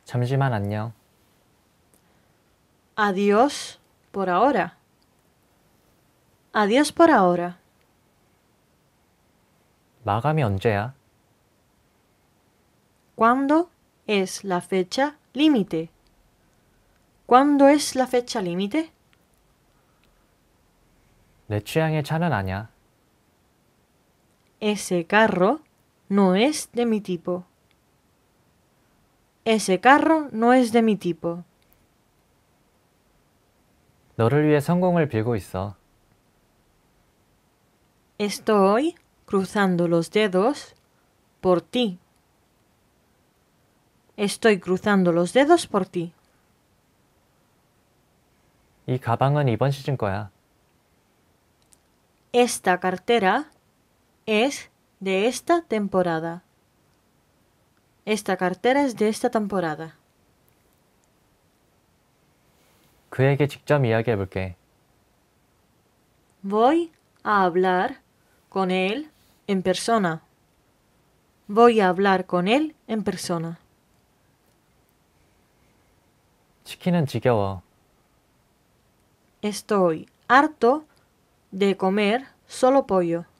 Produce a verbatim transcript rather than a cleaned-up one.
잠시만 안녕. Adiós por ahora. Adiós por ahora. 마감이 언제야? ¿Cuándo es la fecha límite? ¿Cuándo es la fecha límite? 내 취향의 차는 아니야. Ese carro no es de mi tipo. Ese carro no es de mi tipo. 너를 위해 성공을 빌고 있어. Estoy cruzando los dedos por ti. Estoy cruzando los dedos por ti. 이 가방은 이번 시즌 거야. Esta cartera es de esta temporada. Esta cartera es de esta temporada. 그에게 직접 이야기해볼게. Voy a hablar con él en persona. Voy a hablar con él en persona. 치킨은 지겨워. Estoy harto de comer solo pollo.